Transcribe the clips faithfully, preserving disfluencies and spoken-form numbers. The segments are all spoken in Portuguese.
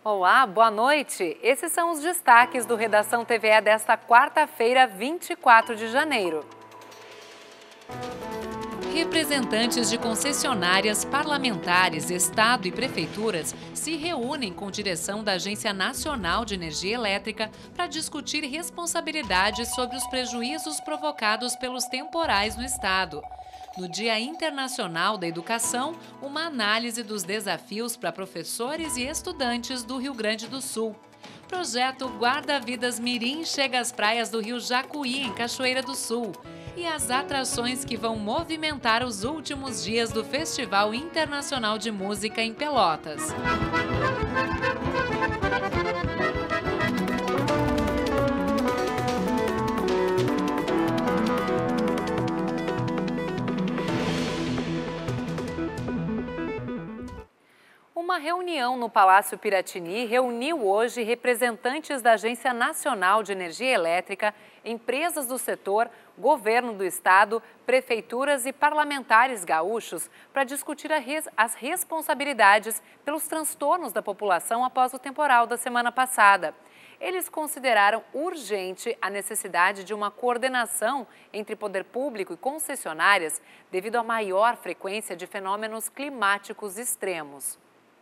Olá, boa noite. Esses são os destaques do Redação T V E desta quarta-feira, vinte e quatro de janeiro. Representantes de concessionárias, parlamentares, Estado e prefeituras se reúnem com direção da Agência Nacional de Energia Elétrica para discutir responsabilidades sobre os prejuízos provocados pelos temporais no Estado. No Dia Internacional da Educação, uma análise dos desafios para professores e estudantes do Rio Grande do Sul. Projeto Guarda-Vidas Mirim chega às praias do Rio Jacuí, em Cachoeira do Sul. E as atrações que vão movimentar os últimos dias do Festival Internacional de Música em Pelotas. Uma reunião no Palácio Piratini reuniu hoje representantes da Agência Nacional de Energia Elétrica, empresas do setor, governo do estado, prefeituras e parlamentares gaúchos para discutir as responsabilidades pelos transtornos da população após o temporal da semana passada. Eles consideraram urgente a necessidade de uma coordenação entre poder público e concessionárias devido à maior frequência de fenômenos climáticos extremos.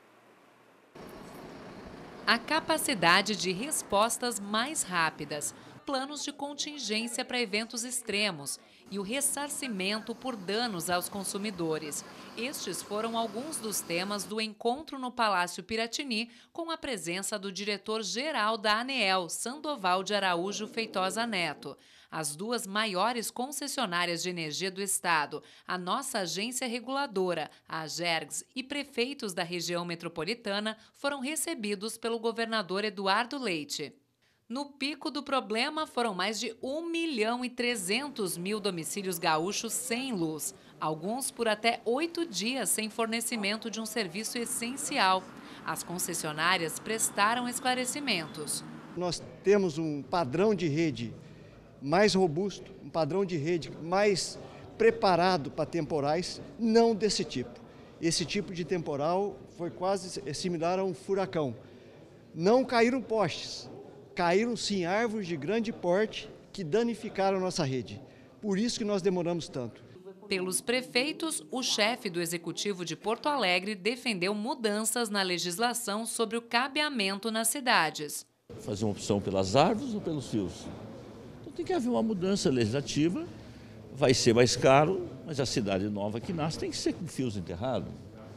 A capacidade de respostas mais rápidas, planos de contingência para eventos extremos e o ressarcimento por danos aos consumidores. Estes foram alguns dos temas do encontro no Palácio Piratini, com a presença do diretor-geral da ANEEL, Sandoval de Araújo Feitosa Neto. As duas maiores concessionárias de energia do estado, a nossa agência reguladora, a Agergs, e prefeitos da região metropolitana foram recebidos pelo governador Eduardo Leite. No pico do problema, foram mais de um milhão e trezentos mil domicílios gaúchos sem luz, alguns por até oito dias sem fornecimento de um serviço essencial. As concessionárias prestaram esclarecimentos. Nós temos um padrão de rede mais robusto, um padrão de rede mais preparado para temporais, não desse tipo. Esse tipo de temporal foi quase similar a um furacão. Não caíram postes, caíram sim árvores de grande porte que danificaram nossa rede. Por isso que nós demoramos tanto. Pelos prefeitos, o chefe do Executivo de Porto Alegre defendeu mudanças na legislação sobre o cabeamento nas cidades. Fazer uma opção pelas árvores ou pelos fios? Tem que haver uma mudança legislativa, vai ser mais caro, mas a cidade nova que nasce tem que ser com fios enterrados.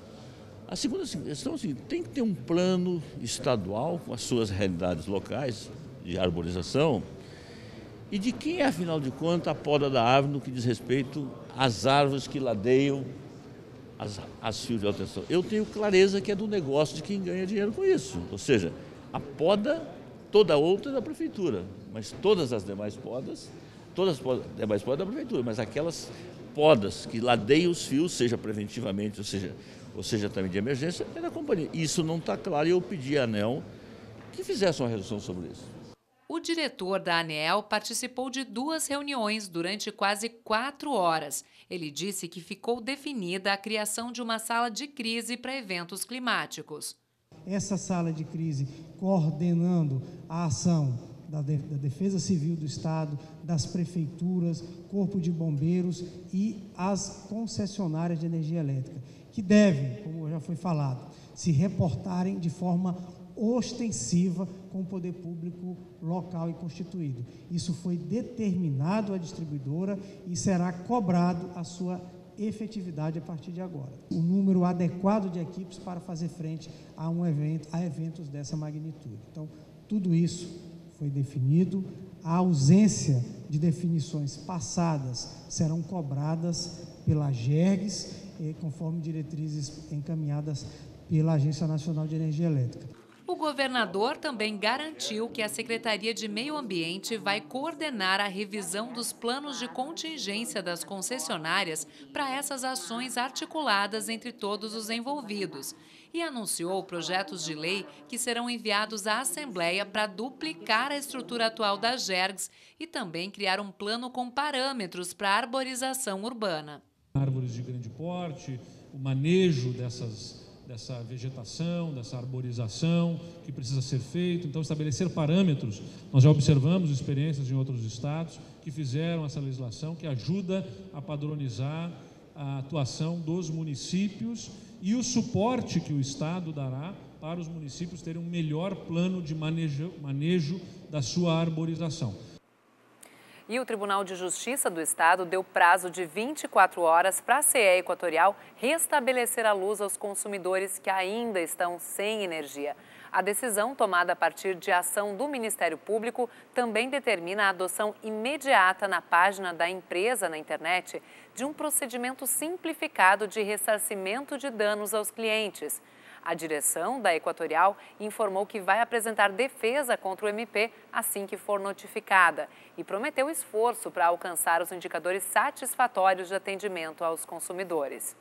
A segunda questão é assim, tem que ter um plano estadual com as suas realidades locais de arborização e de quem é, afinal de contas, a poda da árvore no que diz respeito às árvores que ladeiam as, as fios de alta tensão. Eu tenho clareza que é do negócio de quem ganha dinheiro com isso, ou seja, a poda toda outra é da prefeitura, mas todas as demais podas, todas as demais podas da prefeitura, mas aquelas podas que ladeiam os fios, seja preventivamente, ou seja, ou seja também de emergência, é da companhia. Isso não está claro e eu pedi à ANEEL que fizesse uma redução sobre isso. O diretor da ANEEL participou de duas reuniões durante quase quatro horas. Ele disse que ficou definida a criação de uma sala de crise para eventos climáticos. Essa sala de crise coordenando a ação da Defesa Civil do Estado, das prefeituras, Corpo de Bombeiros e as concessionárias de energia elétrica, que devem, como já foi falado, se reportarem de forma ostensiva com o poder público local e constituído. Isso foi determinado à distribuidora e será cobrado a sua efetividade a partir de agora. O número adequado de equipes para fazer frente a um evento, a eventos dessa magnitude. Então, tudo isso foi definido. A ausência de definições passadas serão cobradas pela Agergs, conforme diretrizes encaminhadas pela Agência Nacional de Energia Elétrica. O governador também garantiu que a Secretaria de Meio Ambiente vai coordenar a revisão dos planos de contingência das concessionárias para essas ações articuladas entre todos os envolvidos e anunciou projetos de lei que serão enviados à Assembleia para duplicar a estrutura atual da Agergs e também criar um plano com parâmetros para a arborização urbana. Árvores de grande porte, o manejo dessas dessa vegetação, dessa arborização que precisa ser feito. Então, estabelecer parâmetros. Nós já observamos experiências em outros estados que fizeram essa legislação que ajuda a padronizar a atuação dos municípios e o suporte que o Estado dará para os municípios terem um melhor plano de manejo, manejo da sua arborização. E o Tribunal de Justiça do Estado deu prazo de vinte e quatro horas para a C E Equatorial restabelecer a luz aos consumidores que ainda estão sem energia. A decisão, tomada a partir de ação do Ministério Público, também determina a adoção imediata na página da empresa na internet de um procedimento simplificado de ressarcimento de danos aos clientes. A direção da Equatorial informou que vai apresentar defesa contra o M P assim que for notificada e prometeu esforço para alcançar os indicadores satisfatórios de atendimento aos consumidores.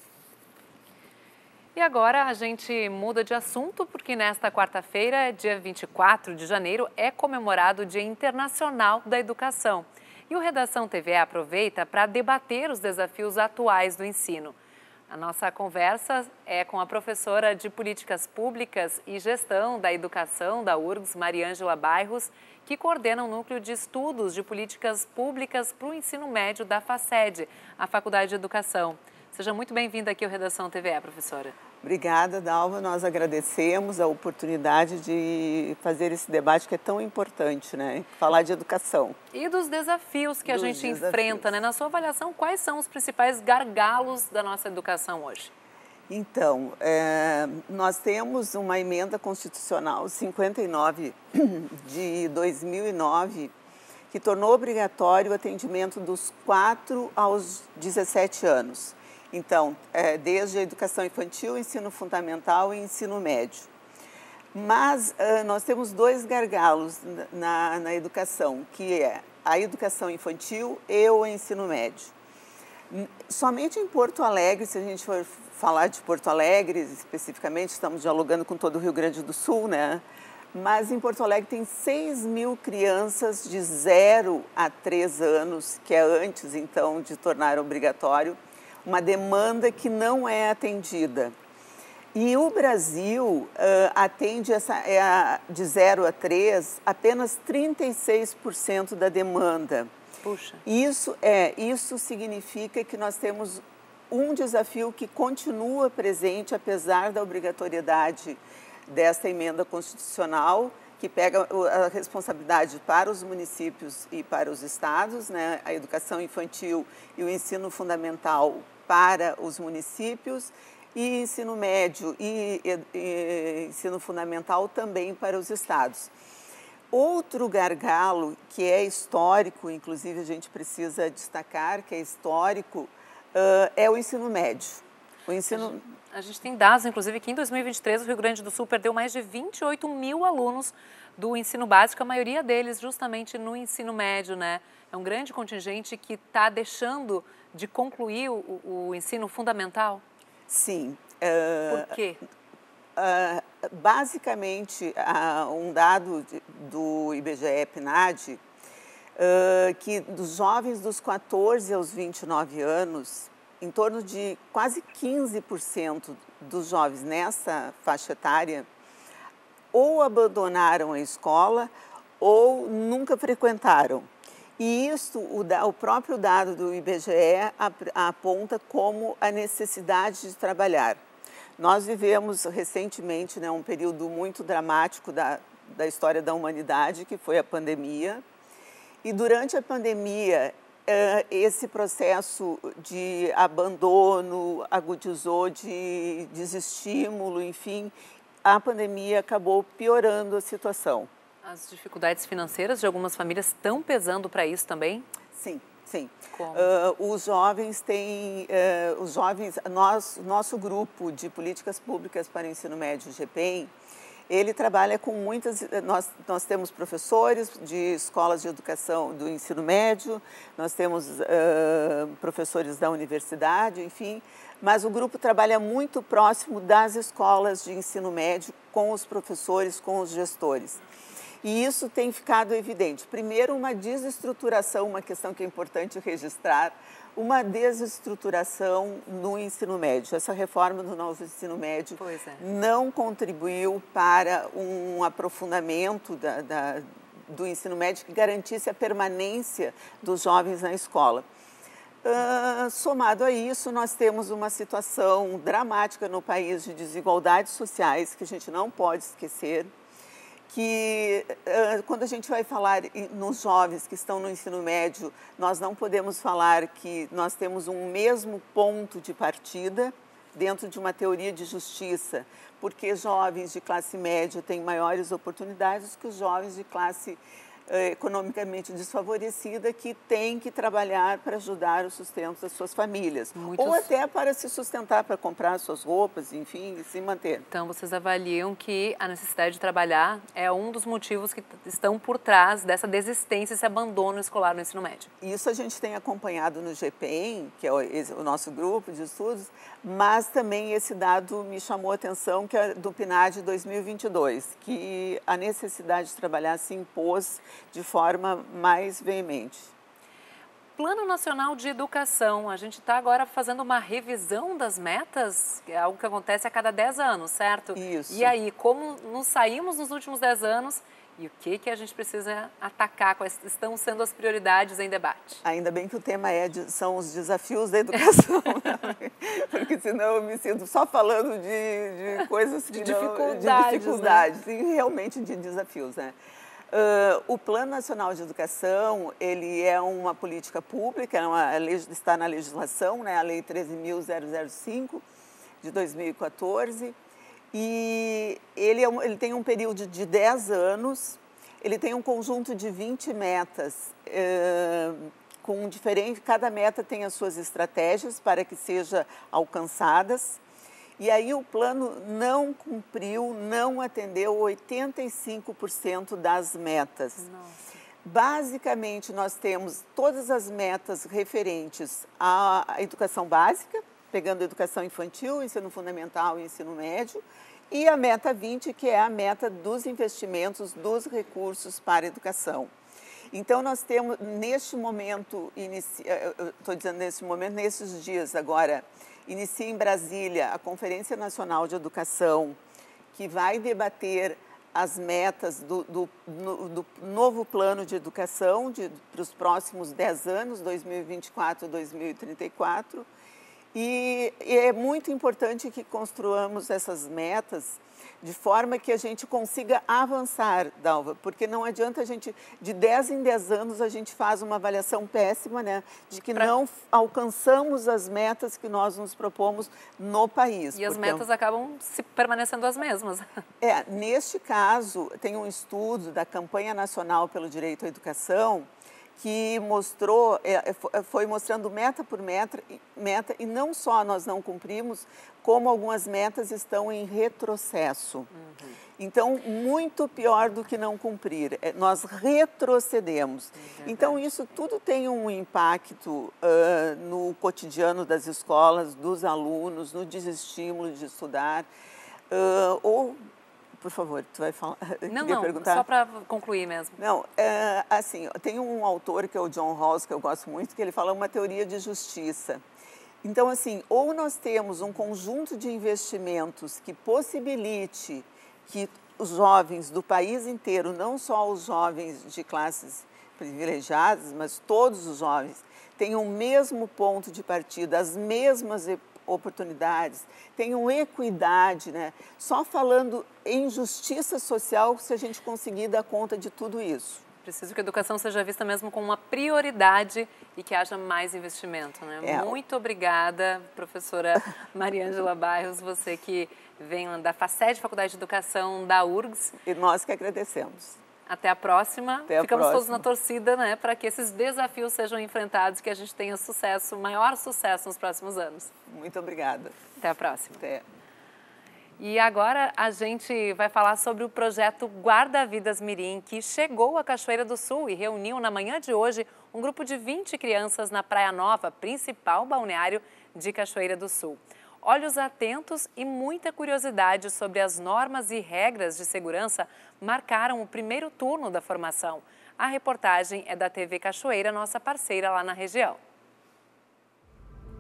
E agora a gente muda de assunto porque nesta quarta-feira, dia vinte e quatro de janeiro, é comemorado o Dia Internacional da Educação. E o Redação T V aproveita para debater os desafios atuais do ensino. A nossa conversa é com a professora de Políticas Públicas e Gestão da Educação da U R G S, Mariângela Bairros, que coordena o Núcleo de Estudos de Políticas Públicas para o Ensino Médio da FACED, a Faculdade de Educação. Seja muito bem-vinda aqui ao Redação T V, professora. Obrigada, Dalva. Nós agradecemos a oportunidade de fazer esse debate que é tão importante, né? Falar de educação. E dos desafios que dos a gente desafios. enfrenta, né? Na sua avaliação, quais são os principais gargalos da nossa educação hoje? Então, é, nós temos uma emenda constitucional cinquenta e nove de dois mil e nove que tornou obrigatório o atendimento dos quatro aos dezessete anos. Então, é, desde a educação infantil, ensino fundamental e ensino médio. Mas uh, nós temos dois gargalos na, na educação, que é a educação infantil e o ensino médio. Somente em Porto Alegre, se a gente for falar de Porto Alegre, especificamente, estamos dialogando com todo o Rio Grande do Sul, né? Mas em Porto Alegre tem seis mil crianças de zero a três anos, que é antes, então, de tornar obrigatório, uma demanda que não é atendida. E o Brasil uh, atende essa, é a, de zero a três apenas trinta e seis por cento da demanda. Puxa. Isso, é, isso significa que nós temos um desafio que continua presente, apesar da obrigatoriedade desta emenda constitucional, que pega a responsabilidade para os municípios e para os estados, né? A educação infantil e o ensino fundamental para os municípios e ensino médio e, e, e ensino fundamental também para os estados. Outro gargalo que é histórico, inclusive a gente precisa destacar que é histórico, uh, é o ensino médio. O ensino... A gente tem dados, inclusive, que em dois mil e vinte e três o Rio Grande do Sul perdeu mais de vinte e oito mil alunos do ensino básico, a maioria deles justamente no ensino médio, né? É um grande contingente que está deixando de concluir o, o ensino fundamental? Sim. Uh, Por quê? Uh, basicamente, uh, um dado de, do I B G E-P N A D, uh, que dos jovens dos quatorze aos vinte e nove anos, em torno de quase quinze por cento dos jovens nessa faixa etária ou abandonaram a escola ou nunca frequentaram. E isso, o, o próprio dado do I B G E aponta como a necessidade de trabalhar. Nós vivemos recentemente, né, um período muito dramático da, da história da humanidade, que foi a pandemia. E durante a pandemia, esse processo de abandono agudizou, de desestímulo, enfim, a pandemia acabou piorando a situação. As dificuldades financeiras de algumas famílias estão pesando para isso também? Sim, sim. Uh, os jovens têm, uh, os jovens, nós, nosso grupo de políticas públicas para o ensino médio, G P E M, ele trabalha com muitas, nós, nós temos professores de escolas de educação do ensino médio, nós temos uh, professores da universidade, enfim, mas o grupo trabalha muito próximo das escolas de ensino médio com os professores, com os gestores. E isso tem ficado evidente. Primeiro, uma desestruturação, uma questão que é importante registrar, uma desestruturação no ensino médio. Essa reforma do novo ensino médio Pois é. não contribuiu para um aprofundamento da, da, do ensino médio que garantisse a permanência dos jovens na escola. Uh, somado a isso, nós temos uma situação dramática no país de desigualdades sociais que a gente não pode esquecer, que uh, quando a gente vai falar nos jovens que estão no ensino médio, nós não podemos falar que nós temos um mesmo ponto de partida dentro de uma teoria de justiça, porque jovens de classe média têm maiores oportunidades que os jovens de classe economicamente desfavorecida que tem que trabalhar para ajudar o sustento das suas famílias. Muitos... Ou até para se sustentar, para comprar suas roupas, enfim, e se manter. Então, vocês avaliam que a necessidade de trabalhar é um dos motivos que estão por trás dessa desistência, esse abandono escolar no ensino médio. Isso a gente tem acompanhado no G P E M, que é o nosso grupo de estudos, mas também esse dado me chamou a atenção, que é do P N A D dois mil e vinte e dois, que a necessidade de trabalhar se impôs de forma mais veemente. Plano Nacional de Educação, a gente está agora fazendo uma revisão das metas, que é algo que acontece a cada dez anos, certo? Isso. E aí, como nos saímos nos últimos dez anos e o que, que a gente precisa atacar, quais estão sendo as prioridades em debate? Ainda bem que o tema é de, são os desafios da educação, né? Porque senão eu me sinto só falando de, de coisas que de não, dificuldades, de dificuldades, né? E realmente de desafios, né? Uh, o Plano Nacional de Educação, ele é uma política pública, é uma, está na legislação, né, a Lei treze mil cinco, de dois mil e quatorze, e ele, é um, ele tem um período de dez anos, ele tem um conjunto de vinte metas, uh, com diferente, cada meta tem as suas estratégias para que sejam alcançadas. E aí o plano não cumpriu, não atendeu oitenta e cinco por cento das metas. Nossa. Basicamente, nós temos todas as metas referentes à educação básica, pegando a educação infantil, ensino fundamental e ensino médio, e a meta vinte, que é a meta dos investimentos, dos recursos para a educação. Então, nós temos, neste momento, inici... estou dizendo neste momento, nesses dias agora, inicia em Brasília a Conferência Nacional de Educação, que vai debater as metas do, do, do novo plano de educação de, para os próximos dez anos, dois mil e vinte e quatro a dois mil e trinta e quatro. E, e é muito importante que construamos essas metas de forma que a gente consiga avançar, Dalva, porque não adianta a gente, de dez em dez anos, a gente faz uma avaliação péssima, né, de que pra... não alcançamos as metas que nós nos propomos no país. E as metas acabam se permanecendo as mesmas. É, neste caso, tem um estudo da Campanha Nacional pelo Direito à Educação, que mostrou, foi mostrando meta por meta, meta, e não só nós não cumprimos, como algumas metas estão em retrocesso. Uhum. Então, muito pior do que não cumprir, nós retrocedemos. Uhum. Então, isso tudo tem um impacto uh, no cotidiano das escolas, dos alunos, no desestímulo de estudar, uh, ou... Por favor, tu vai falar? Não, não, perguntar? Só para concluir mesmo. Não, é, assim, tem um autor que é o John Rawls, que eu gosto muito, que ele fala uma teoria de justiça. Então, assim, ou nós temos um conjunto de investimentos que possibilite que os jovens do país inteiro, não só os jovens de classes privilegiadas, mas todos os jovens, tenham o mesmo ponto de partida, as mesmas oportunidades, tenham equidade, né? Só falando em justiça social se a gente conseguir dar conta de tudo isso. Preciso que a educação seja vista mesmo como uma prioridade e que haja mais investimento, né? É. Muito obrigada, professora Mariângela Bairros, você que vem da FACED, Faculdade de Educação da U R G S. E nós que agradecemos. Até a próxima. Até a Ficamos próxima. todos na torcida, né, para que esses desafios sejam enfrentados, que a gente tenha sucesso, maior sucesso nos próximos anos. Muito obrigada. Até a próxima. Até. E agora a gente vai falar sobre o projeto Guarda-Vidas Mirim, que chegou à Cachoeira do Sul e reuniu na manhã de hoje um grupo de vinte crianças na Praia Nova, principal balneário de Cachoeira do Sul. Olhos atentos e muita curiosidade sobre as normas e regras de segurança marcaram o primeiro turno da formação. A reportagem é da T V Cachoeira, nossa parceira lá na região.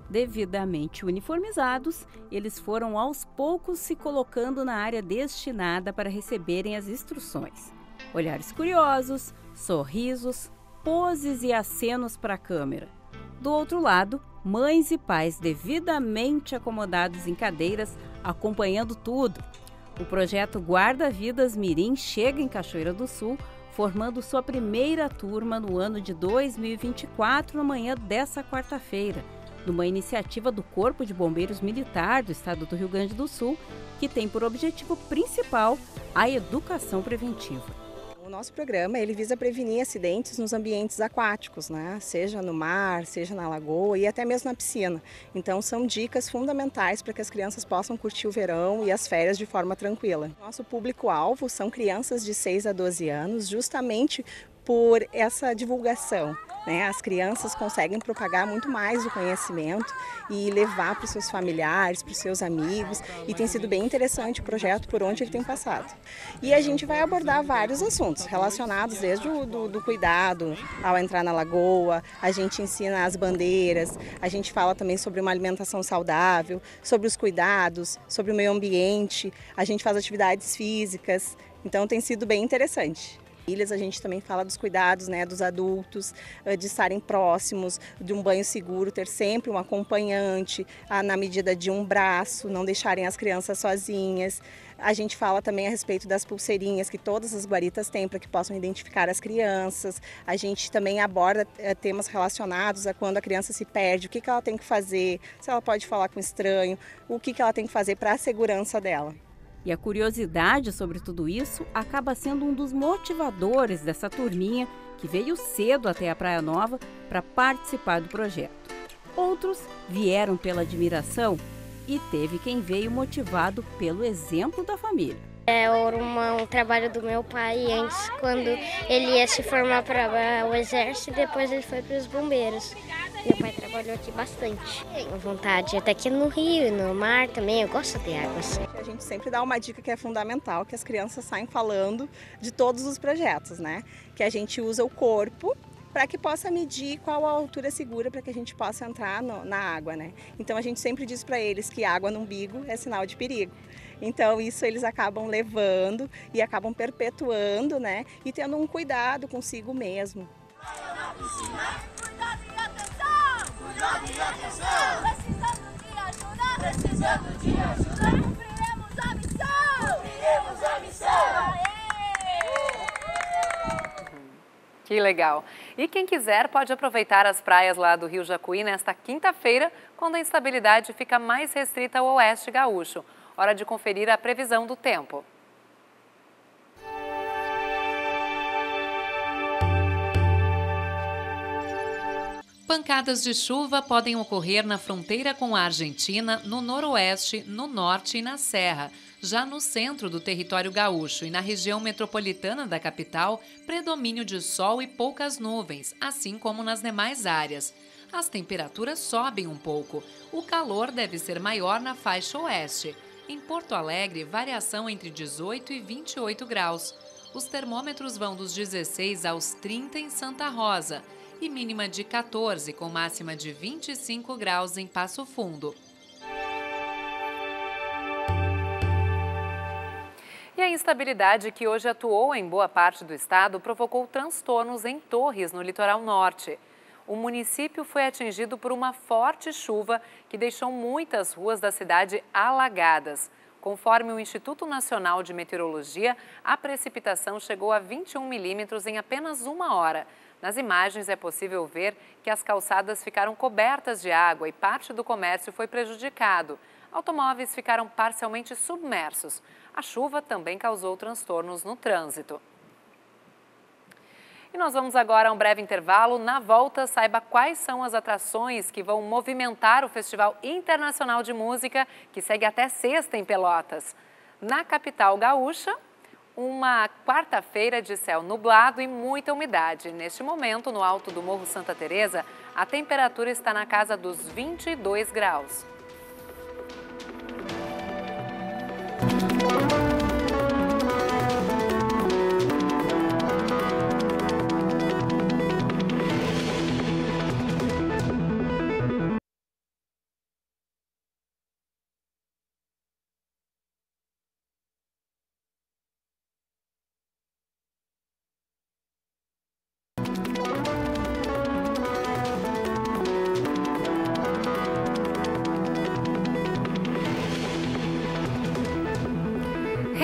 Devidamente uniformizados, eles foram aos poucos se colocando na área destinada para receberem as instruções. Olhares curiosos, sorrisos, poses e acenos para a câmera. Do outro lado, mães e pais devidamente acomodados em cadeiras, acompanhando tudo. O projeto Guarda-Vidas Mirim chega em Cachoeira do Sul, formando sua primeira turma no ano de dois mil e vinte e quatro, na manhã dessa quarta-feira, numa iniciativa do Corpo de Bombeiros Militar do Estado do Rio Grande do Sul, que tem por objetivo principal a educação preventiva. O nosso programa ele visa prevenir acidentes nos ambientes aquáticos, né? Seja no mar, seja na lagoa e até mesmo na piscina. Então são dicas fundamentais para que as crianças possam curtir o verão e as férias de forma tranquila. Nosso público-alvo são crianças de seis a doze anos, justamente por essa divulgação. Né? As crianças conseguem propagar muito mais o conhecimento e levar para os seus familiares, para os seus amigos, e tem sido bem interessante o projeto por onde ele tem passado. E a gente vai abordar vários assuntos relacionados desde o do, do cuidado ao entrar na lagoa, a gente ensina as bandeiras, a gente fala também sobre uma alimentação saudável, sobre os cuidados, sobre o meio ambiente, a gente faz atividades físicas, então tem sido bem interessante. A gente também fala dos cuidados, né, dos adultos, de estarem próximos, de um banho seguro, ter sempre um acompanhante, na medida de um braço, não deixarem as crianças sozinhas. A gente fala também a respeito das pulseirinhas que todas as guaritas têm para que possam identificar as crianças. A gente também aborda temas relacionados a quando a criança se perde, o que que ela tem que fazer, se ela pode falar com estranho, o que que ela tem que fazer para a segurança dela. E a curiosidade sobre tudo isso acaba sendo um dos motivadores dessa turminha que veio cedo até a Praia Nova para participar do projeto. Outros vieram pela admiração e teve quem veio motivado pelo exemplo da família. É uma, um trabalho do meu pai antes, quando ele ia se formar para o exército e depois ele foi para os bombeiros. Meu pai trabalhou aqui bastante. Tenho vontade, até aqui no rio e no mar também, eu gosto de água. Assim. A gente sempre dá uma dica que é fundamental, que as crianças saem falando de todos os projetos, né? Que a gente usa o corpo para que possa medir qual a altura segura para que a gente possa entrar no, na água, né? Então a gente sempre diz para eles que água no umbigo é sinal de perigo. Então isso eles acabam levando e acabam perpetuando, né? E tendo um cuidado consigo mesmo. Cuidado e atenção! Cuidado e atenção! Precisando de ajuda! Precisando de ajuda! Cumpriremos a missão! Cumpriremos a missão! Que legal! E quem quiser pode aproveitar as praias lá do Rio Jacuí nesta quinta-feira, quando a instabilidade fica mais restrita ao oeste gaúcho. Hora de conferir a previsão do tempo. Pancadas de chuva podem ocorrer na fronteira com a Argentina, no noroeste, no norte e na serra. Já no centro do território gaúcho e na região metropolitana da capital, predomínio de sol e poucas nuvens, assim como nas demais áreas. As temperaturas sobem um pouco. O calor deve ser maior na faixa oeste. Em Porto Alegre, variação entre dezoito e vinte e oito graus. Os termômetros vão dos dezesseis aos trinta em Santa Rosa e mínima de quatorze, com máxima de vinte e cinco graus em Passo Fundo. E a instabilidade que hoje atuou em boa parte do estado provocou transtornos em Torres, no litoral norte. O município foi atingido por uma forte chuva que deixou muitas ruas da cidade alagadas. Conforme o Instituto Nacional de Meteorologia, a precipitação chegou a vinte e um milímetros em apenas uma hora. Nas imagens é possível ver que as calçadas ficaram cobertas de água e parte do comércio foi prejudicado. Automóveis ficaram parcialmente submersos. A chuva também causou transtornos no trânsito. E nós vamos agora a um breve intervalo. Na volta, saiba quais são as atrações que vão movimentar o Festival Internacional de Música, que segue até sexta em Pelotas. Na capital gaúcha, uma quarta-feira de céu nublado e muita umidade. Neste momento, no alto do Morro Santa Teresa, a temperatura está na casa dos vinte e dois graus.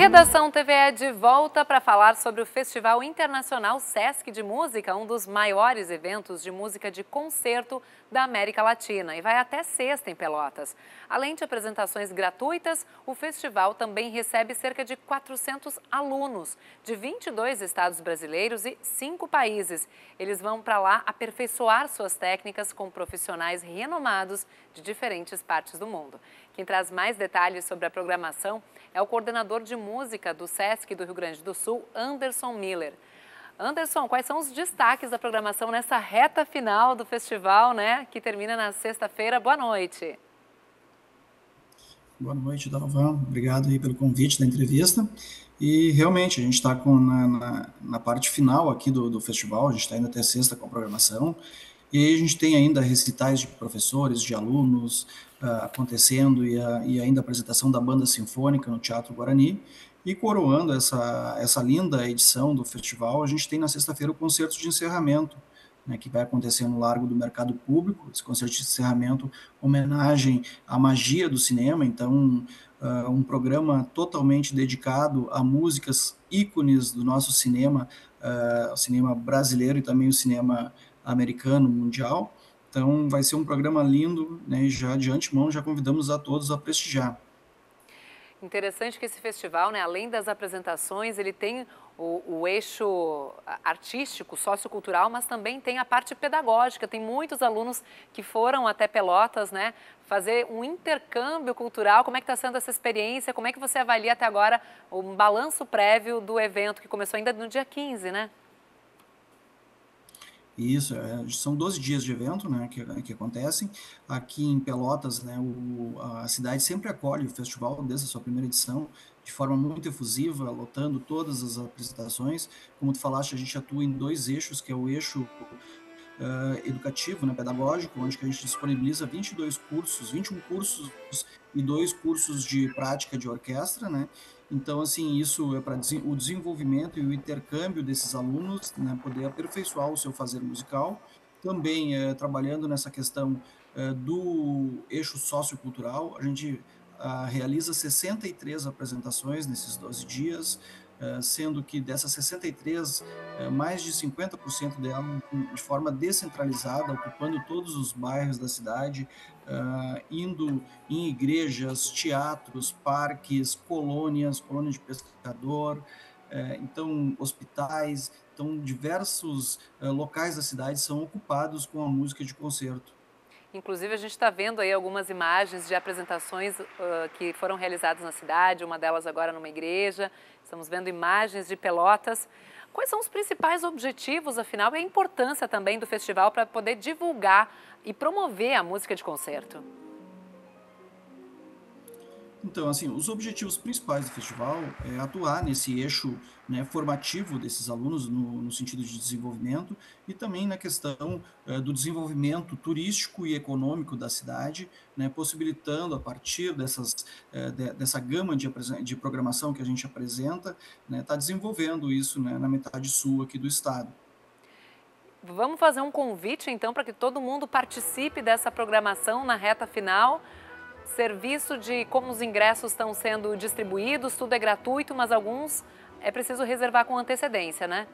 Redação T V E de volta para falar sobre o Festival Internacional Sesc de Música, um dos maiores eventos de música de concerto da América Latina, e vai até sexta em Pelotas. Além de apresentações gratuitas, o festival também recebe cerca de quatrocentos alunos de vinte e dois estados brasileiros e cinco países. Eles vão para lá aperfeiçoar suas técnicas com profissionais renomados de diferentes partes do mundo. Quem traz mais detalhes sobre a programação é o coordenador de música do Sesc do Rio Grande do Sul, Anderson Miller. Anderson, quais são os destaques da programação nessa reta final do festival, né, que termina na sexta-feira? Boa noite. Boa noite, Dalvan. Obrigado aí pelo convite da entrevista. E realmente, a gente está na, na, na parte final aqui do, do festival, a gente está indo até sexta com a programação. E aí a gente tem ainda recitais de professores, de alunos uh, acontecendo e, a, e ainda a apresentação da banda sinfônica no Teatro Guarani. E coroando essa, essa linda edição do festival, a gente tem na sexta-feira o concerto de encerramento, né, que vai acontecer no Largo do Mercado Público. Esse concerto de encerramento, homenagem à magia do cinema, então uh, um programa totalmente dedicado a músicas ícones do nosso cinema, uh, o cinema brasileiro e também o cinema americano, mundial. Então vai ser um programa lindo, né, e já de antemão já convidamos a todos a prestigiar. Interessante que esse festival, né, além das apresentações, ele tem o, o eixo artístico, sociocultural, mas também tem a parte pedagógica. Tem muitos alunos que foram até Pelotas, né, fazer um intercâmbio cultural. Como é que está sendo essa experiência? Como é que você avalia até agora um balanço prévio do evento que começou ainda no dia quinze, né? Isso, é, são doze dias de evento, né, que, que acontecem. Aqui em Pelotas, né, o, a cidade sempre acolhe o festival desde a sua primeira edição, de forma muito efusiva, lotando todas as apresentações. Como tu falaste, a gente atua em dois eixos, que é o eixo uh, educativo, né, pedagógico, onde que a gente disponibiliza vinte e dois cursos, vinte e um cursos e dois cursos de prática de orquestra, né? Então, assim, isso é para o desenvolvimento e o intercâmbio desses alunos, né, poder aperfeiçoar o seu fazer musical. Também é, trabalhando nessa questão é, do eixo sociocultural, a gente a, realiza sessenta e três apresentações nesses doze dias, é, sendo que dessas sessenta e três, é, mais de cinquenta por cento delas de forma descentralizada, ocupando todos os bairros da cidade, Uh, indo em igrejas, teatros, parques, colônias, colônias de pescador, uh, então hospitais, então diversos uh, locais da cidade são ocupados com a música de concerto. Inclusive a gente está vendo aí algumas imagens de apresentações uh, que foram realizadas na cidade, uma delas agora numa igreja, estamos vendo imagens de Pelotas. Quais são os principais objetivos, afinal, e a importância também do festival para poder divulgar e promover a música de concerto? Então, assim, os objetivos principais do festival é atuar nesse eixo, né, formativo desses alunos no, no sentido de desenvolvimento e também na questão é, do desenvolvimento turístico e econômico da cidade, né, possibilitando a partir dessas, é, de, dessa gama de, de programação que a gente apresenta, né, tá desenvolvendo isso, né, na metade sul aqui do estado. Vamos fazer um convite, então, para que todo mundo participe dessa programação na reta final. Serviço de como os ingressos estão sendo distribuídos, tudo é gratuito, mas alguns é preciso reservar com antecedência, né?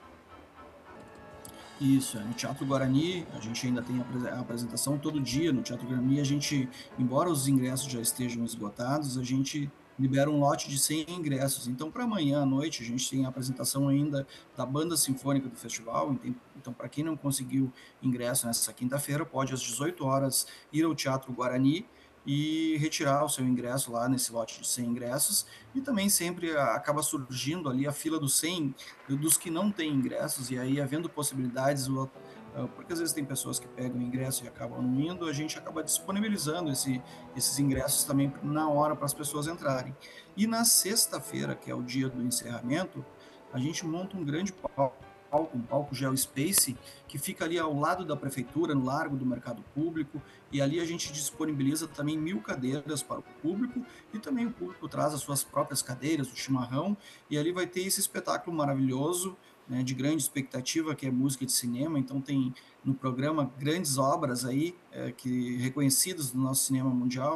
Isso, é no Teatro Guarani, a gente ainda tem a apresentação todo dia no Teatro Guarani, a gente, embora os ingressos já estejam esgotados, a gente libera um lote de cem ingressos. Então, para amanhã à noite, a gente tem a apresentação ainda da Banda Sinfônica do Festival. Então, para quem não conseguiu ingresso nessa quinta-feira, pode às dezoito horas ir ao Teatro Guarani e retirar o seu ingresso lá nesse lote de cem ingressos, e também sempre acaba surgindo ali a fila dos cem, dos que não têm ingressos, e aí havendo possibilidades, porque às vezes tem pessoas que pegam o ingresso e acabam não indo, a gente acaba disponibilizando esse, esses ingressos também na hora para as pessoas entrarem. E na sexta-feira, que é o dia do encerramento, a gente monta um grande palco, um palco Geospace, que fica ali ao lado da prefeitura, no Largo do Mercado Público, e ali a gente disponibiliza também mil cadeiras para o público, e também o público traz as suas próprias cadeiras, o chimarrão, e ali vai ter esse espetáculo maravilhoso, né, de grande expectativa, que é música de cinema. Então tem no programa grandes obras aí, é, que, reconhecidas do nosso cinema mundial,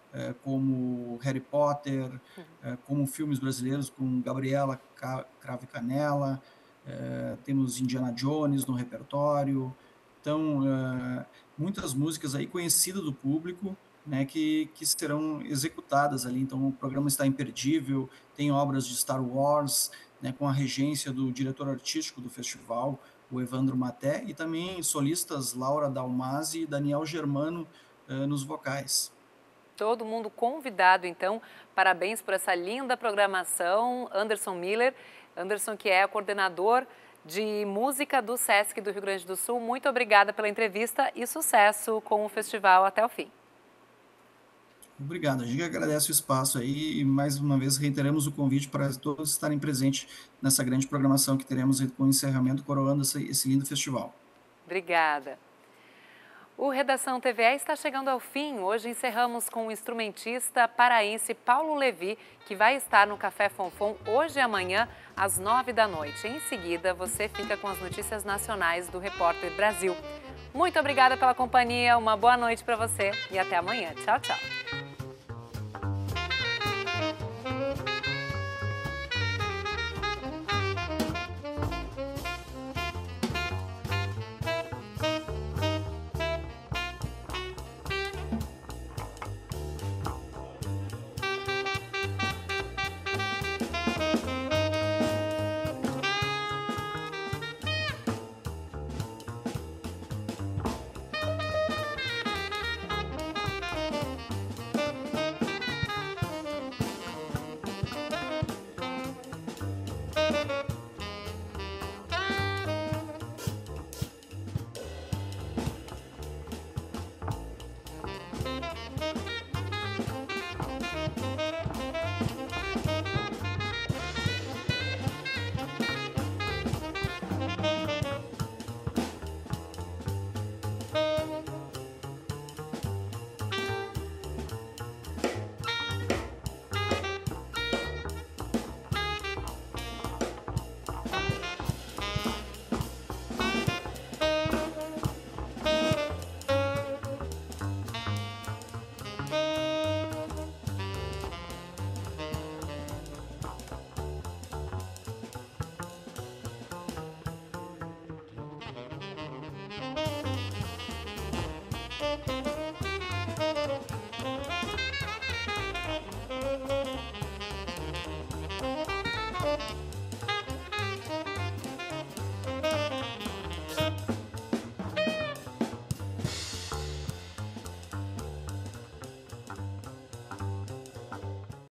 é, como Harry Potter, é, como filmes brasileiros com Gabriela Cravo e Canela, é, temos Indiana Jones no repertório. Então, é, muitas músicas aí conhecidas do público, né, que, que serão executadas ali. Então, o programa está imperdível, tem obras de Star Wars, né, com a regência do diretor artístico do festival, o Evandro Maté, e também solistas Laura Dalmasi e Daniel Germano uh, nos vocais. Todo mundo convidado, então. Parabéns por essa linda programação, Anderson Miller. Anderson, que é coordenador de música do Sesc do Rio Grande do Sul. Muito obrigada pela entrevista e sucesso com o festival até o fim. Obrigado, a gente agradece o espaço aí e mais uma vez reiteramos o convite para todos estarem presentes nessa grande programação que teremos com o encerramento coroando esse, esse lindo festival. Obrigada. O Redação T V E está chegando ao fim. Hoje encerramos com o instrumentista paraense Paulo Levi, que vai estar no Café Fonfon hoje e amanhã às nove da noite. Em seguida, você fica com as notícias nacionais do Repórter Brasil. Muito obrigada pela companhia, uma boa noite para você e até amanhã. Tchau, tchau.